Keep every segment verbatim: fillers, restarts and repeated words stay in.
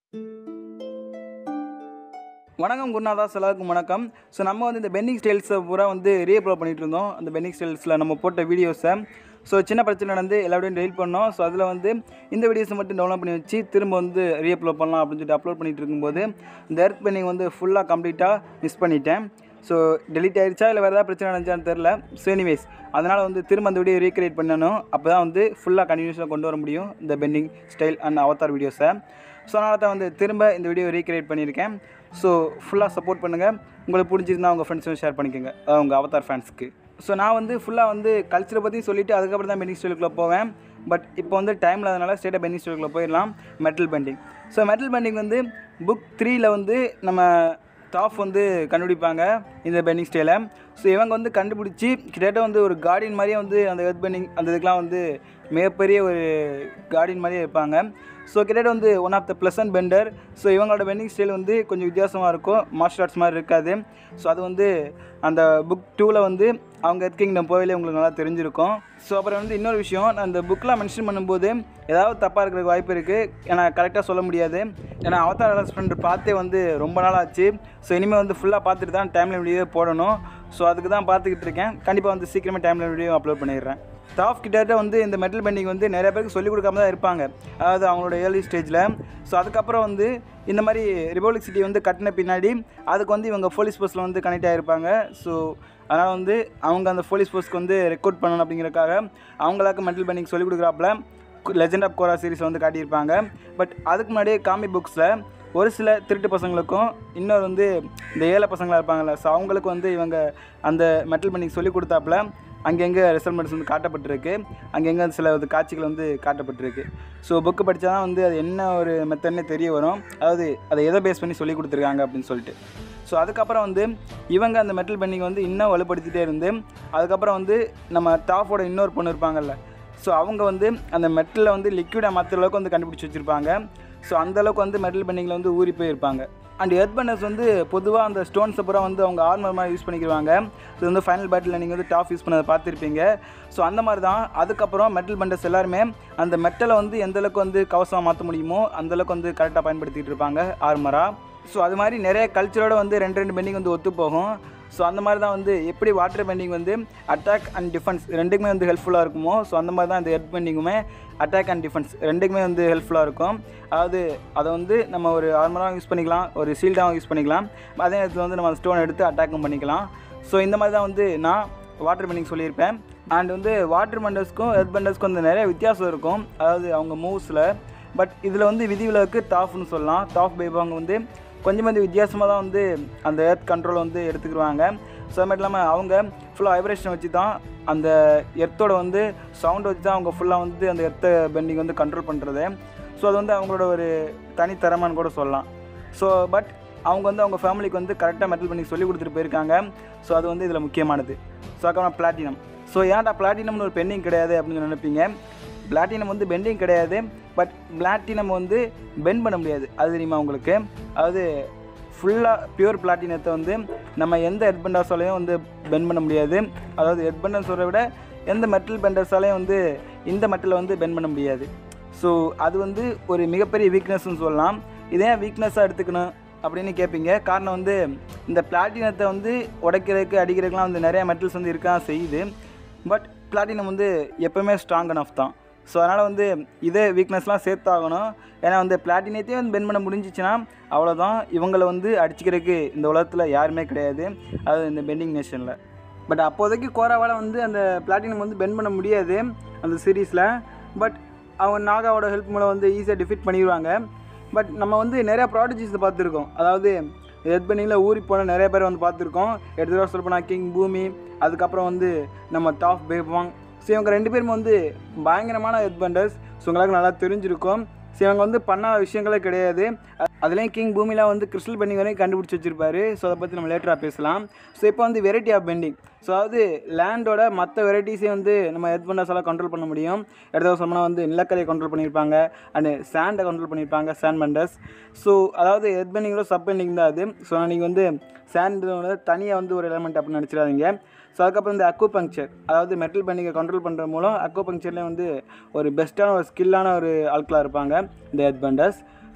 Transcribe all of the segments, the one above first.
வணக்கம் குருநாதா, எல்லாருக்கும் வணக்கம். ஸோ நம்ம வந்து இந்த பெண்டிங் ஸ்டைல்ஸை பூரா வந்து ரீஅப்லோட் பண்ணிகிட்டு இருந்தோம். அந்த பெண்டிங் ஸ்டைல்ஸில் நம்ம போட்ட வீடியோஸை ஸோ சின்ன பிரச்சனை நடந்து எல்லாத்தையும் டெலிட் பண்ணோம். ஸோ அதில் வந்து இந்த வீடியோஸை மட்டும் டவுன்லோட் பண்ணி வச்சு திரும்ப வந்து ரீஅப்லோட் பண்ணலாம் அப்படின்னு சொல்லிட்டு அப்லோட் பண்ணிகிட்டு இருக்கும்போது இந்த எர்த் பெண்டிங் வந்து ஃபுல்லாக கம்ப்ளீட்டாக மிஸ் பண்ணிட்டேன். ஸோ டெலிட் ஆகிடுச்சா இல்லை வேறு ஏதாவது பிரச்சனை நடந்துச்சான்னு தெரில. ஸோ எனிவேஸ் அதனால் வந்து திரும்ப அந்த வீடியோ ரீக்ரியேட் பண்ணணும். அப்போ தான் வந்து ஃபுல்லாக கண்டினியூஸாக கொண்டு வர முடியும் இந்த பெண்டிங் ஸ்டைல் அண்ட் அவதார் வீடியோஸை. ஸோ அதனால தான் வந்து திரும்ப இந்த வீடியோ ரீக்ரியேட் பண்ணியிருக்கேன். ஸோ ஃபுல்லாக சப்போர்ட் பண்ணுங்கள். உங்களுக்கு பிடிச்சிருந்தா உங்கள் ஃப்ரெண்ட்ஸும் ஷேர் பண்ணிக்கோங்க, உங்கள் அவதார் ஃபேன்ஸுக்கு. ஸோ நான் வந்து ஃபுல்லாக வந்து கல்ச்சரை பற்றி சொல்லிவிட்டு அதுக்கப்புறம் தான் பெண்டிங் ஸ்டைலுக்குள்ளே போவேன். பட் இப்போ வந்து டைம் இல்லாதனால ஸ்ட்ரெயிட்டாக பெண்டிங் ஸ்டைலுக்குள்ளே போயிடலாம். Metal bending. So metal bending வந்து புக் த்ரீயில் வந்து நம்ம டாப் வந்து கண்டுபிடிப்பாங்க இந்த பெண்டிங் ஸ்டைலை. ஸோ இவங்க வந்து கண்டுபிடிச்சி கிட்டத்தட்ட வந்து ஒரு கார்டியன் மாதிரியே வந்து அந்த எர்த் பெண்டிங் அந்த இதுக்கெலாம் வந்து மிகப்பெரிய ஒரு கார்டியன் மாதிரியே இருப்பாங்க. ஸோ கிட்டத்தட்ட வந்து one of the pleasant bender. So இவங்களோட பெண்டிங் ஸ்டைல் வந்து கொஞ்சம் வித்தியாசமாக இருக்கும், மார்ஷல் ஆர்ட்ஸ் மாதிரி இருக்காது. ஸோ அது வந்து அந்த புக் டூவில் வந்து அவங்க எர்த் கிங்டம் போகலே உங்களுக்கு நல்லா தெரிஞ்சிருக்கும். ஸோ அப்புறம் வந்து இன்னொரு விஷயம், நான் அந்த புக்கெலாம் மென்ஷன் பண்ணும்போது ஏதாவது தப்பாக இருக்கிறதுக்கு வாய்ப்பு இருக்குது. ஏன்னா கரெக்டாக சொல்ல முடியாது. ஏன்னா அவதார் ஹஸ்பண்ட் பார்த்தே வந்து ரொம்ப நாள் ஆச்சு. ஸோ இனிமேல் வந்து ஃபுல்லாக பார்த்துட்டு தான் டைம்லைன் வீடியோ போடணும். ஸோ அதுக்கு தான் பார்த்துக்கிட்டு இருக்கேன். கண்டிப்பாக வந்து சீக்கிரமாக டைம்லைன் வீடியோ அப்லோட் பண்ணிடுறேன். டாப் கிட்டத்தட்ட வந்து இந்த மெட்டல் பெண்டிங் வந்து நிறைய பேருக்கு சொல்லிக் கொடுக்காம தான் இருப்பாங்க, அதாவது அவங்களோட ஏர்லி ஸ்டேஜில். ஸோ அதுக்கப்புறம் வந்து இந்த மாதிரி ரிபப்ளிக் சிட்டி வந்து கட்டின பின்னாடி அதுக்கு வந்து இவங்க போலீஸ் போஸ்ட்டில் வந்து கனெக்ட் ஆகிருப்பாங்க. ஸோ அதனால் வந்து அவங்க அந்த போலீஸ் போஸ்ட்க்கு வந்து ரெக்கார்ட் பண்ணணும் அப்படிங்கிறக்காக அவங்களுக்கு மெட்டல் பெண்டிங் சொல்லிக் கொடுக்குறாப்புல லெஜெண்ட் ஆஃப் கோரா சீரிஸ் வந்து காட்டியிருப்பாங்க. பட் அதுக்கு முன்னாடியே காமிக் புக்ஸில் ஒரு சில திருட்டு பசங்களுக்கும் இன்னொரு வந்து இந்த ஏழை பசங்களாக இருப்பாங்கள்ல, ஸோ அவங்களுக்கு வந்து இவங்க அந்த மெட்டல் பெண்டிங் சொல்லிக் கொடுத்தாப்புல அங்கங்கே ரிசல்மெண்ட்ஸ் வந்து காட்டப்பட்டிருக்கு. அங்கங்கே சில காட்சிகள் வந்து காட்டப்பட்டிருக்கு. ஸோ புக்கு படித்தா தான் வந்து அது என்ன ஒரு மெத்தட்னே தெரிய வரும், அதாவது அதை எதை பேஸ் பண்ணி சொல்லி கொடுத்துருக்காங்க அப்படின்னு சொல்லிட்டு. ஸோ அதுக்கப்புறம் வந்து இவங்க அந்த மெட்டல் பெண்டிங் வந்து இன்னும் வலுப்படுத்திகிட்டே இருந்து அதுக்கப்புறம் வந்து நம்ம டாப்போட இன்னொரு பொண்ணு இருப்பாங்கல்ல, ஸோ அவங்க வந்து அந்த மெட்டலில் வந்து லிக்விடாக மாற்றுற அளவுக்கு வந்து கண்டுபிடிச்சி வச்சுருப்பாங்க. ஸோ அந்தளவுக்கு வந்து மெட்டல் பெண்டிங்கில் வந்து ஊறி போயிருப்பாங்க. அண்ட் எர்த்பெண்டர்ஸ் வந்து பொதுவாக அந்த ஸ்டோன்ஸை பூரா வந்து அவங்க ஆர்மர் மாதிரி யூஸ் பண்ணிக்கிறாங்க. ஸோ வந்து ஃபைனல் பேட்டில் நீங்கள் வந்து டாப் யூஸ் பண்ணதை பார்த்துருப்பீங்க. ஸோ அந்த மாதிரி தான் அதுக்கப்புறம் மெட்டல் பெண்டர்ஸ் எல்லாருமே அந்த மெட்டலை வந்து எந்தளவுக்கு வந்து கவசமாக மாற்ற முடியுமோ அந்தளவுக்கு வந்து கரெக்டாக பயன்படுத்திகிட்டு இருப்பாங்க ஆர்மராக. ஸோ அது மாதிரி நிறைய கல்ச்சரோட வந்து ரெண்டு ரெண்டு பெண்டிங் வந்து ஒத்து போகும். ஸோ அந்த மாதிரி தான் வந்து எப்படி வாட்டர் பெண்டிங் வந்து அட்டாக் அண்ட் டிஃபென்ஸ் ரெண்டுக்குமே வந்து ஹெல்ப்ஃபுல்லாக இருக்குமோ, ஸோ அந்த மாதிரி தான் இந்த எர்த் பெண்டிங்குமே அட்டாக் அண்ட் டிஃபென்ஸ் ரெண்டுக்குமே வந்து ஹெல்ப்ஃபுல்லாக இருக்கும். அதாவது அதை வந்து நம்ம ஒரு ஆர்மராக யூஸ் பண்ணிக்கலாம், ஒரு ஷீல்டாகவும் யூஸ் பண்ணிக்கலாம், அதே நேரத்தில் வந்து நம்ம ஸ்டோன் எடுத்து அட்டாக்கும் பண்ணிக்கலாம். ஸோ இந்த மாதிரி தான் வந்து நான் வாட்டர் பெண்டிங் சொல்லியிருப்பேன். அண்ட் வந்து வாட்டர் பெண்டர்ஸ்க்கும் எர்த் பெண்டர்ஸ்க்கும் வந்து நிறைய வித்தியாசம் இருக்கும், அதாவது அவங்க மூவ்ஸில். பட் இதில் வந்து விதிவிலக்கு டாப்னு சொல்லலாம். டாப் பைப்பாங்க வந்து கொஞ்சம் வந்து வித்தியாசமாக தான் வந்து அந்த எர்த் கண்ட்ரோல் வந்து எடுத்துக்கிடுவாங்க. ஸோ அது மட்டும் இல்லாமல் அவங்க ஃபுல்லாக வைப்ரேஷன் வச்சு தான் அந்த எர்த்தோட வந்து சவுண்ட் வச்சு தான் அவங்க ஃபுல்லாக வந்து அந்த எர்த்தை பெண்டிங் வந்து கண்ட்ரோல் பண்ணுறது. ஸோ அது வந்து அவங்களோட ஒரு தனித்தரமானு கூட சொல்லலாம். ஸோ பட் அவங்க வந்து அவங்க ஃபேமிலிக்கு வந்து கரெக்டாக மெட்டல் பெண்டிங் சொல்லி கொடுத்துட்டு போயிருக்காங்க. ஸோ அது வந்து இதில் முக்கியமானது. ஸோ அதுக்கப்புறம் பிளாட்டினம். ஸோ ஏன்டா பிளாட்டினம்னு ஒரு பெண்டிங் கிடையாது அப்படின்னு நினைப்பீங்க. பிளாட்டினம் வந்து பெண்டிங் கிடையாது, பட் பிளாட்டினம் வந்து பெண்ட் பண்ண முடியாது, அது தெரியுமா உங்களுக்கு? அதாவது ஃபுல்லாக பியூர் பிளாட்டினத்தை வந்து நம்ம எந்த எர்த் பெண்டர்ஸாலையும் வந்து பெண்ட் பண்ண முடியாது. அதாவது எர்த் பெண்டர்ஸோட விட எந்த மெட்டல் பெண்டர்ஸாலையும் வந்து இந்த மெட்டலை வந்து பெண்ட் பண்ண முடியாது. ஸோ அது வந்து ஒரு மிகப்பெரிய வீக்னஸ்ன்னு சொல்லலாம். இதே வீக்னஸாக எடுத்துக்கணும் அப்படின்னு கேட்பீங்க. காரணம் வந்து இந்த பிளாட்டினத்தை வந்து உடைக்கிறதுக்கு அடிக்கிறதுக்குலாம் வந்து நிறையா மெட்டல்ஸ் வந்து இருக்க செய்யுது. பட் பிளாட்டினம் வந்து எப்போவுமே ஸ்ட்ராங் அனஃப் தான். ஸோ அதனால் வந்து இதே வீக்னஸ்லாம் சேர்த்தாகணும். ஏன்னா வந்து பிளாட்டினத்தையே வந்து பெண்ட் பண்ண முடிஞ்சிச்சுன்னா அவ்வளோதான், இவங்களை வந்து அடிச்சுக்கிறதுக்கு இந்த உலகத்தில் யாருமே கிடையாது, அது இந்த பெண்டிங் நேஷனில். பட் அப்போதைக்கு கோராவால் வந்து அந்த பிளாட்டினம் வந்து பெண்ட் பண்ண முடியாது அந்த சீரீஸில். பட் அவங்க நாகாவோட ஹெல்ப் மூலம் வந்து ஈஸியாக டிஃபீட் பண்ணிடுவாங்க. பட் நம்ம வந்து நிறையா ப்ராடஜிஸை பார்த்துருக்கோம், அதாவது எர்த் பெண்டிங்கில் ஊறி போன நிறைய பேர் வந்து பார்த்துருக்கோம். எடுத்துகிட்டு சொல்ல போனால் கிங் பூமி, அதுக்கப்புறம் வந்து நம்ம டாப் பேபாங். ஸோ இவங்க ரெண்டு பேரும் வந்து பயங்கரமான எர்த் பெண்டர்ஸ். ஸோ உங்களுக்கு நல்லா தெரிஞ்சிருக்கும். ஸோ இவங்க வந்து பண்ணாத விஷயங்களே கிடையாது. அதுலேயும் கிங் பூமியில் வந்து கிறிஸ்டல் பெண்டிங் வரையும் கண்டுபிடிச்சி வச்சிருப்பாரு. ஸோ அதை பற்றி நம்ம லேட்டராக பேசலாம். ஸோ இப்போ வந்து வெரைட்டி ஆஃப் பெண்டிங். ஸோ அதாவது லேண்டோட மற்ற வெரைட்டிஸே வந்து நம்ம எர்த் பெண்டர்ஸ் எல்லாம் கண்ட்ரோல் பண்ண முடியும். எடுத்து சொன்னால் வந்து நிலக்கரையை கண்ட்ரோல் பண்ணியிருப்பாங்க, அண்டு சாண்டை கண்ட்ரோல் பண்ணியிருப்பாங்க, சாண்ட் பெண்டர்ஸ். ஸோ அதாவது எர்த் பெண்டிங்கோட சப் பெண்டிங் தான் அது. ஸோ நீங்கள் வந்து சாண்டோட தனியாக வந்து ஒரு எலமெண்ட் அப்படின்னு நினச்சிடாதீங்க. ஸோ அதுக்கப்புறம் இந்த அக்குபங்க்சர், அதாவது மெட்டல் பெண்டிங்கை கண்ட்ரோல் பண்ணுற மூலம் அக்குபங்க்சர்லேயே வந்து ஒரு பெஸ்ட்டான ஒரு ஸ்கில்லான ஒரு ஆட்களாக இருப்பாங்க இந்த எர்த்பெண்டர்ஸ்.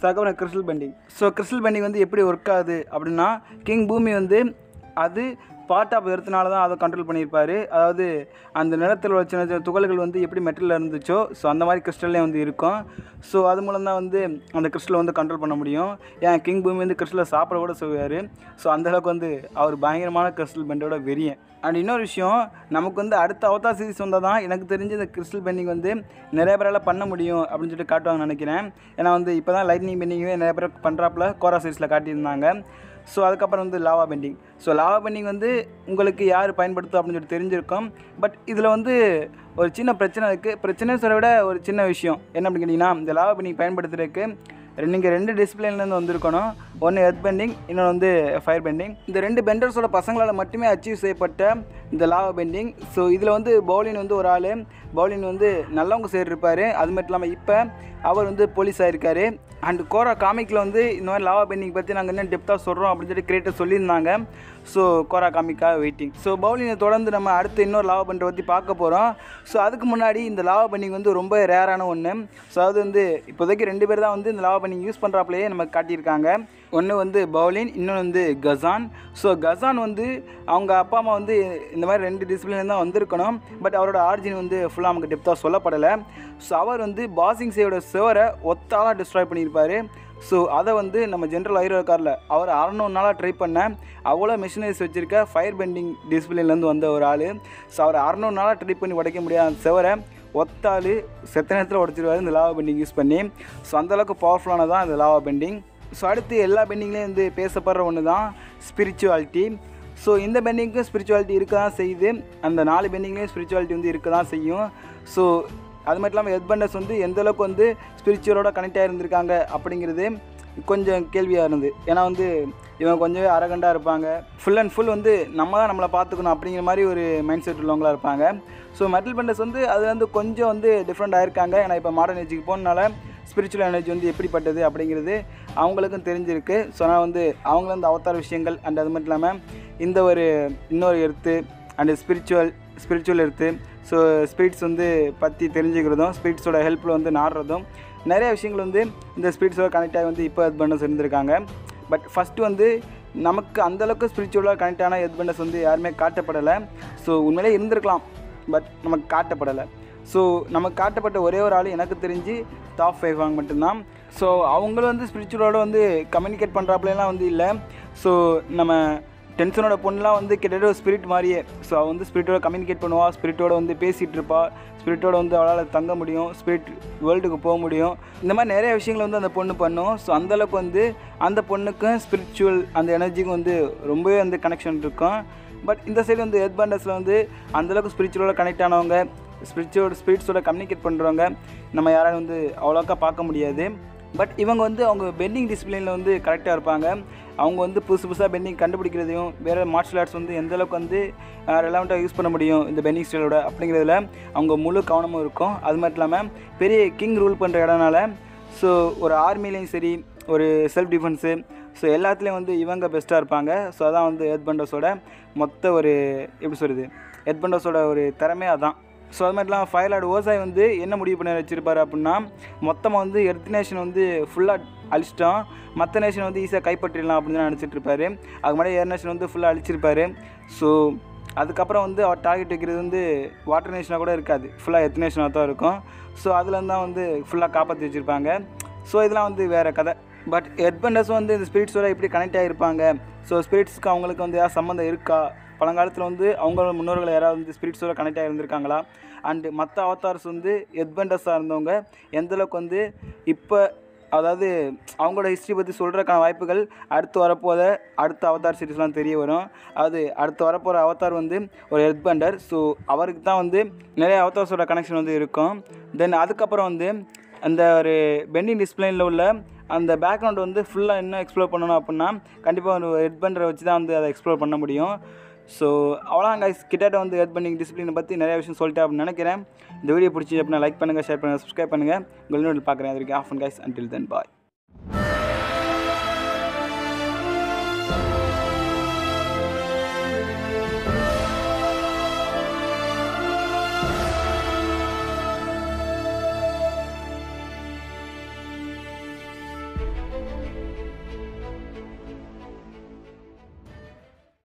ஸோ அதுக்கப்புறம் crystal bending. So crystal bending வந்து எப்படி ஒர்க் ஆகுது அப்படின்னா, கிங் பூமி வந்து அது பார்ட் ஆஃப் எர்த்னால தான் அதை கண்ட்ரோல் பண்ணியிருப்பார். அதாவது அந்த நிலத்தில் உள்ள சின்ன சின்ன துகள்கள் வந்து எப்படி மெட்டலில் இருந்துச்சோ ஸோ அந்த மாதிரி கிறிஸ்டல்லே வந்து இருக்கும். ஸோ அது மூலம் தான் வந்து அந்த கிறிஸ்டலை வந்து கண்ட்ரோல் பண்ண முடியும். ஏன் கிங் பூமி வந்து கிறிஸ்டலை சாப்பிட கூட செய்வார். ஸோ அந்தளவுக்கு வந்து அவர் பயங்கரமான கிறிஸ்டல் பெண்டோட வெறியன். அண்ட் இன்னொரு விஷயம், நமக்கு வந்து அடுத்த அவதார் சீரிஸ் வந்தால் தான் எனக்கு தெரிஞ்சு இந்த கிறிஸ்டல் பெண்டிங் வந்து நிறைய பேரால் பண்ண முடியும் அப்படின்னு சொல்லிட்டு காட்டுவாங்கன்னு நினைக்கிறேன். ஏன்னா வந்து இப்போ தான் லைட்னிங் பெண்டிங்கே நிறைய பேர் பண்ணுறாப்புல கோரா சீரிஸில் காட்டியிருந்தாங்க. ஸோ அதுக்கப்புறம் வந்து lava bending. So lava bending வந்து உங்களுக்கு யார் பயன்படுத்தும் அப்படின்னு சொல்லிட்டு தெரிஞ்சிருக்கும். பட் இதில் வந்து ஒரு சின்ன பிரச்சனை இருக்குது. பிரச்சனை சொல்ல விட ஒரு சின்ன விஷயம் என்ன அப்படின்னு கேட்டிங்கன்னா, இந்த லாவா பெண்டிங் பயன்படுத்துறதுக்கு நீங்கள் ரெண்டு டிசிப்ளின்லேருந்து வந்திருக்கணும். ஒன்று எர்த் பெண்டிங், இன்னொன்று வந்து ஃபயர் பெண்டிங். இந்த ரெண்டு பெண்டர்ஸோட பசங்களால் மட்டுமே அச்சீவ் செய்யப்பட்ட இந்த லாவா பெண்டிங். ஸோ இதில் வந்து பவுலின் வந்து ஒரு ஆள், பவுலின் வந்து நல்லவங்க சைடு இருப்பார். அது மட்டும் இல்லாமல் இப்போ அவர் வந்து போலீஸ் ஆகிருக்காரு. அண்ட் கோரா காமிக்கில் வந்து இந்த மாதிரி லாவா பெண்டிங் பற்றி நாங்கள் இன்னும் டெப்த்தாக சொல்கிறோம் அப்படின்னு சொல்லி கிரியேட்டர் சொல்லியிருந்தாங்க. ஸோ கோரா காமிக்காக வெயிட்டிங். ஸோ பவுலினை தொடர்ந்து நம்ம அடுத்து இன்னொரு லாவா பெண்டரை பற்றி பார்க்க போகிறோம். ஸோ அதுக்கு முன்னாடி இந்த லாவா பெண்டிங் வந்து ரொம்ப ரேரான ஒன்று. ஸோ அது வந்து இப்போதைக்கு ரெண்டு பேர் தான் வந்து இந்த லாவா பெண்டிங் யூஸ் பண்ணுறாப்புலையே நமக்கு காட்டியிருக்காங்க. ஒன்று வந்து பவுலின், இன்னொன்று வந்து கசான். ஸோ கசான் வந்து அவங்க அப்பா அம்மா வந்து இந்த மாதிரி ரெண்டு டிசிப்ளின் தான் வந்திருக்கணும். பட் அவரோட ஆரிஜின் வந்து ஃபுல்லாக நமக்கு டெப்த்தாக சொல்லப்படலை. ஸோ அவர் வந்து பாசிங் சேவோட செவரை ஒத்தாலாக டிஸ்ட்ராய் பண்ணியிருப்பார். ஸோ அதை வந்து நம்ம ஜென்ரல் ஐரோ காரில் அவர் அறநூறு நாளாக ட்ரை பண்ண அவ்வளோ மிஷினரிஸ் வச்சுருக்க ஃபயர் பெண்டிங் டிசிப்ளின்லேருந்து வந்த ஒரு ஆள். ஸோ அவர் அறநூறு நாளாக ட்ரை பண்ணி உடைக்க முடியாத செவரை ஒத்தாள் செத்த நேரத்தில் உடச்சிருவார் இந்த லாவா பெண்டிங் யூஸ் பண்ணி. ஸோ அந்தளவுக்கு பவர்ஃபுல்லானதான் இந்த லாவா பெண்டிங். ஸோ அடுத்து எல்லா பெண்டிங்லேயும் வந்து பேசப்படுற ஒன்று தான் ஸ்பிரிச்சுவாலிட்டி. ஸோ இந்த பெண்டிங்க்கும் ஸ்பிரிச்சுவாலிட்டி இருக்க தான் செய்யுது. அந்த நாலு பெண்டிங்லேயும் ஸ்பிரிச்சுவாலிட்டி வந்து இருக்க தான் செய்யும். ஸோ அது மட்டும் இல்லாமல் எர்த்பெண்டர்ஸ் வந்து எந்தளவுக்கு வந்து ஸ்பிரிச்சுவலோட கனெக்ட் ஆகிருந்திருக்காங்க அப்படிங்கிறது கொஞ்சம் கேள்வியாக இருந்தது. ஏன்னா வந்து இவங்க கொஞ்சம் அரகண்டாக இருப்பாங்க. ஃபுல் அண்ட் ஃபுல் வந்து நம்ம தான் நம்மளை பார்த்துக்கணும் அப்படிங்கிற மாதிரி ஒரு மைண்ட் செட் உள்ளவங்களாக இருப்பாங்க. ஸோ மெட்டல் பெண்டர்ஸ் வந்து அது வந்து கொஞ்சம் வந்து டிஃப்ரெண்ட் ஆகிருக்காங்க. ஏன்னா இப்போ மாடர்ன் ஏஜுக்கு போனனால ஸ்பிரிச்சுவல் எனர்ஜி வந்து எப்படிப்பட்டது அப்படிங்கிறது அவங்களுக்கும் தெரிஞ்சிருக்கு. ஸோ நான் வந்து அவங்களும் இந்த அவதார விஷயங்கள் அண்ட் அது மட்டும் இல்லாமல் இந்த ஒரு இன்னொரு earth and spiritual spiritual earth so spirits வந்து பற்றி தெரிஞ்சுக்கிறதும் ஸ்பிரிட்ஸோட ஹெல்ப்பில் வந்து நாடுறதும் நிறைய விஷயங்கள் வந்து இந்த ஸ்பிரிட்ஸோட கனெக்ட் ஆகி வந்து இப்போ எர்த்பெண்டர்ஸ் இருந்திருக்காங்க. பட் ஃபஸ்ட்டு வந்து நமக்கு அந்தளவுக்கு ஸ்பிரிச்சுவலாக கனெக்ட் ஆன எர்த்பெண்டர்ஸ் வந்து யாருமே காட்டப்படலை. ஸோ உண்மையிலே இருந்திருக்கலாம், பட் நமக்கு காட்டப்படலை. ஸோ நமக்கு காட்டப்பட்ட ஒரே ஒரு ஆள் எனக்கு தெரிஞ்சு டாப் ஃபைவ் வாங்க மட்டும்தான். ஸோ அவங்களும் வந்து ஸ்பிரிச்சுவலோட வந்து கம்யூனிகேட் பண்ணுறாப்புலாம் வந்து இல்லை. ஸோ நம்ம டென்ஷனோட பொண்ணுலாம் வந்து கிட்டத்தட்ட ஒரு ஸ்பிரிட் மாதிரியே. ஸோ அவள் வந்து ஸ்பிரிட்டோட கம்யூனிகேட் பண்ணுவாள், ஸ்பிரிட்டோட வந்து பேசிகிட்டு இருப்பாள், ஸ்பிரிட்டோட வந்து அவளால் தங்க முடியும், ஸ்பிரிட் வேர்ல்டுக்கு போக முடியும். இந்த மாதிரி நிறைய விஷயங்கள் வந்து அந்த பொண்ணு பண்ணும். ஸோ அந்தளவுக்கு வந்து அந்த பொண்ணுக்கும் ஸ்பிரிச்சுவல் அந்த எனர்ஜிக்கும் வந்து ரொம்பவே வந்து கனெக்ஷன் இருக்கும். பட் இந்த சைடு வந்து எர்த்பெண்டர்ஸில் வந்து அந்தளவுக்கு ஸ்பிரிச்சுவலோட கனெக்ட் ஆனவங்க, ஸ்பிரிச்சுவல் ஸ்பிரிட்ஸோட கம்யூனிகேட் பண்ணுறவங்க நம்ம யாராலும் வந்து அவ்வளோக்கா பார்க்க முடியாது. பட் இவங்க வந்து அவங்க பெண்டிங் டிசிப்ளினில் வந்து கரெக்டாக இருப்பாங்க. அவங்க வந்து புதுசு புதுசாக பெண்டிங் கண்டுபிடிக்கிறதையும் வேறு மார்ஷல் ஆர்ட்ஸ் வந்து எந்தளவுக்கு வந்து ரெலவெண்ட்டாக யூஸ் பண்ண முடியும் இந்த பெண்டிங் ஸ்டைலோட அப்படிங்கிறதுல அவங்க முழு கவனமும் இருக்கும். அது மட்டும் இல்லாமல் பெரிய கிங் ரூல் பண்ணுற இடம்னால ஸோ ஒரு ஆர்மிலையும் சரி ஒரு செல்ஃப் டிஃபென்ஸு ஸோ எல்லாத்துலேயும் வந்து இவங்க பெஸ்ட்டாக இருப்பாங்க. ஸோ அதான் வந்து எர்த்பெண்டர்ஸோட மொத்த ஒரு எப்படி சொல்கிறது எர்த்பெண்டர்ஸோட ஒரு திறமை அதான். ஸோ அது மாதிரி இல்லாமல் ஃபயர்லார்டு ஓசாய் வந்து என்ன முடிவு பண்ணி வச்சுருப்பார் அப்படின்னா, மொத்தமாக வந்து எர்த் நேஷன் வந்து ஃபுல்லாக அழிச்சிட்டோம், மற்ற நேஷன் வந்து ஈஸியாக கைப்பற்றிடலாம் அப்படின்னு தான் நினச்சிட்டு இருப்பார். அதுக்கு முன்னாடி ஏர் நேஷன் வந்து ஃபுல்லாக அழிச்சிருப்பார். ஸோ அதுக்கப்புறம் வந்து அவர் டார்கெட் வைக்கிறது வந்து வாட்டர் நேஷனாக கூட இருக்காது, ஃபுல்லாக எர்த் நேஷனாக தான் இருக்கும். ஸோ அதுலேருந்து தான் வந்து ஃபுல்லாக காப்பாற்றி வச்சுருப்பாங்க. ஸோ இதெல்லாம் வந்து வேறு கதை. பட் எர்த்பெண்டர்ஸும் வந்து இந்த ஸ்பிரிட்ஸோட எப்படி கனெக்ட் ஆகிருப்பாங்க, ஸோ ஸ்பிரிட்ஸ்க்கு அவங்களுக்கு வந்து யார் சம்மந்தம் இருக்கா, பழங்காலத்தில் வந்து அவங்களோட முன்னோர்கள் யாராவது வந்து ஸ்பிரிட்ஸோட கனெக்ட் ஆகியிருந்திருக்காங்களா, அண்டு மற்ற அவதார்ஸ் வந்து எர்த்பெண்டர்ஸாக இருந்தவங்க எந்தளவுக்கு வந்து இப்போ அதாவது அவங்களோட ஹிஸ்ட்ரி பற்றி சொல்கிறக்கான வாய்ப்புகள் அடுத்து வரப்போத அடுத்த அவதார் சீரிஸ்லாம் தெரிய வரும். அது அடுத்து வரப்போகிற அவதார் வந்து ஒரு எர்த்பெண்டர். ஸோ அவருக்கு தான் வந்து நிறைய அவதார்ஸோட கனெக்ஷன் வந்து இருக்கும். தென் அதுக்கப்புறம் வந்து அந்த ஒரு பெண்டிங் டிஸ்பிளைனில் உள்ள அந்த பேக்ரவுண்ட் வந்து ஃபுல்லாக இன்னும் எக்ஸ்ப்ளோர் பண்ணணும் அப்படின்னா கண்டிப்பாக ஒரு எர்த்பெண்டரை வச்சு தான் வந்து அதை எக்ஸ்ப்ளோர் பண்ண முடியும். ஸோ அவ்வளோ கைஸ், கிட்டத்தட்ட வந்து எர்த்பெண்டிங் டிசிப்ளினை பற்றி நிறைய விஷயம் சொல்லிட்டேன் அப்படின்னு நினைக்கிறேன். இந்த வீடியோ பிடிச்சி அப்படின்னா லைக் பண்ணுங்கள், ஷேர் பண்ணுங்கள், சப்ஸ்கிரைப் பண்ணுங்கள். உங்கள் இன்னொரு பார்க்குறேன். அது வரைக்கும் ஆஃப் அண்ட் கைஸ், அன்டில் தென் பாய்.